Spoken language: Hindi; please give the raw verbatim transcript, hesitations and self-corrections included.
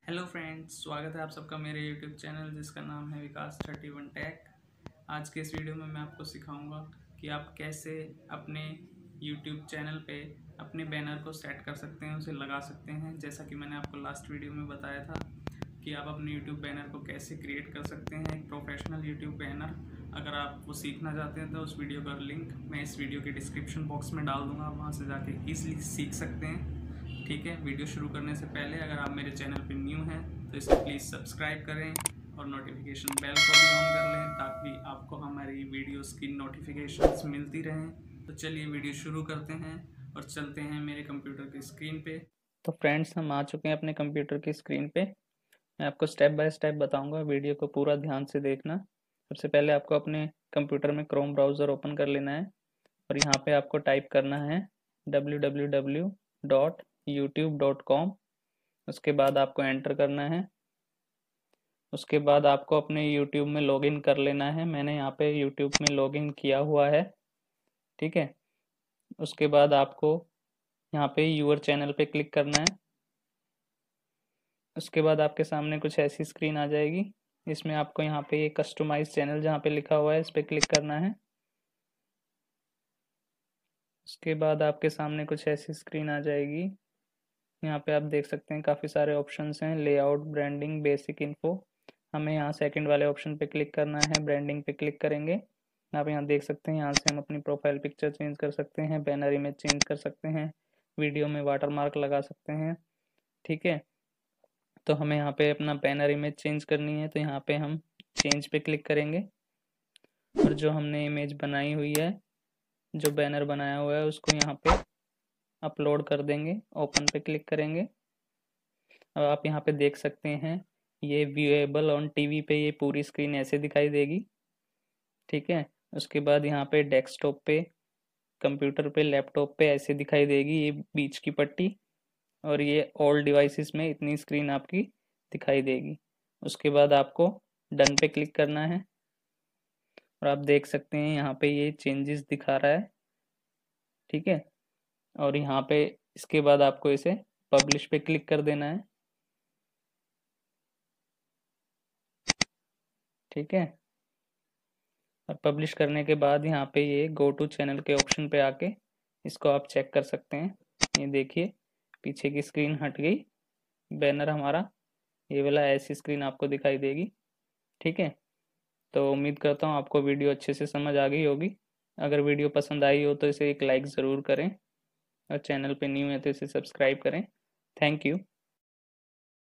हेलो फ्रेंड्स, स्वागत है आप सबका मेरे यूट्यूब चैनल जिसका नाम है विकास थर्टी वन टेक। आज के इस वीडियो में मैं आपको सिखाऊंगा कि आप कैसे अपने यूट्यूब चैनल पे अपने बैनर को सेट कर सकते हैं, उसे लगा सकते हैं। जैसा कि मैंने आपको लास्ट वीडियो में बताया था कि आप अपने यूट्यूब बैनर को कैसे क्रिएट कर सकते हैं, एक प्रोफेशनल यूट्यूब बैनर। अगर आप वो सीखना चाहते हैं तो उस वीडियो का लिंक मैं इस वीडियो के डिस्क्रिप्शन बॉक्स में डाल दूँगा, वहाँ से जाके ईजिली सीख सकते हैं। ठीक है, वीडियो शुरू करने से पहले अगर आप मेरे चैनल पर न्यू हैं तो इसे प्लीज़ सब्सक्राइब करें और नोटिफिकेशन बेल को भी ऑन कर लें ताकि आपको हमारी वीडियोस की नोटिफिकेशंस मिलती रहें। तो चलिए वीडियो शुरू करते हैं और चलते हैं मेरे कंप्यूटर की स्क्रीन पे। तो फ्रेंड्स, हम आ चुके हैं अपने कंप्यूटर की स्क्रीन पे। मैं आपको स्टेप बाय स्टेप बताऊंगा, वीडियो को पूरा ध्यान से देखना। सबसे पहले आपको अपने कंप्यूटर में क्रोम ब्राउज़र ओपन कर लेना है और यहाँ पे आपको टाइप करना है W W W dot YouTube dot com. उसके बाद आपको एंटर करना है। उसके बाद आपको अपने यूट्यूब में लॉगिन कर लेना है। मैंने यहाँ पे यूट्यूब में लॉगिन किया हुआ है। ठीक है, उसके बाद आपको यहाँ पे यूअर चैनल पे क्लिक करना है। उसके बाद आपके सामने कुछ ऐसी स्क्रीन आ जाएगी। इसमें आपको यहाँ पे ये कस्टमाइज चैनल जहाँ पे लिखा हुआ है इस पर क्लिक करना है। उसके बाद आपके सामने कुछ ऐसी स्क्रीन आ जाएगी। यहाँ पे आप देख सकते हैं काफ़ी सारे ऑप्शंस हैं, लेआउट, ब्रांडिंग, बेसिक इन्फो। हमें यहाँ सेकंड वाले ऑप्शन पे क्लिक करना है, ब्रांडिंग पे क्लिक करेंगे। आप यहाँ देख सकते हैं, यहाँ से हम अपनी प्रोफाइल पिक्चर चेंज कर सकते हैं, बैनर इमेज चेंज कर सकते हैं, वीडियो में वाटरमार्क लगा सकते हैं। ठीक है, तो हमें यहाँ पे अपना बैनर इमेज चेंज करनी है तो यहाँ पे हम चेंज पे क्लिक करेंगे और जो हमने इमेज बनाई हुई है, जो बैनर बनाया हुआ है, उसको यहाँ पे अपलोड कर देंगे। ओपन पे क्लिक करेंगे। अब आप यहाँ पे देख सकते हैं ये व्यूएबल ऑन टीवी पे ये पूरी स्क्रीन ऐसे दिखाई देगी। ठीक है, उसके बाद यहाँ पे डेस्कटॉप पे, कंप्यूटर पे, लैपटॉप पे ऐसे दिखाई देगी ये बीच की पट्टी, और ये ऑल डिवाइसेस में इतनी स्क्रीन आपकी दिखाई देगी। उसके बाद आपको डन पे क्लिक करना है और आप देख सकते हैं यहाँ पे ये चेंजेस दिखा रहा है। ठीक है, और यहाँ पे इसके बाद आपको इसे पब्लिश पे क्लिक कर देना है। ठीक है, और पब्लिश करने के बाद यहाँ पे ये गो टू चैनल के ऑप्शन पे आके इसको आप चेक कर सकते हैं। ये देखिए पीछे की स्क्रीन हट गई, बैनर हमारा ये वाला ऐसी स्क्रीन आपको दिखाई देगी। ठीक है, तो उम्मीद करता हूँ आपको वीडियो अच्छे से समझ आ गई होगी। अगर वीडियो पसंद आई हो तो इसे एक लाइक ज़रूर करें और चैनल पे न्यू है तो इसे सब्सक्राइब करें। Thank you.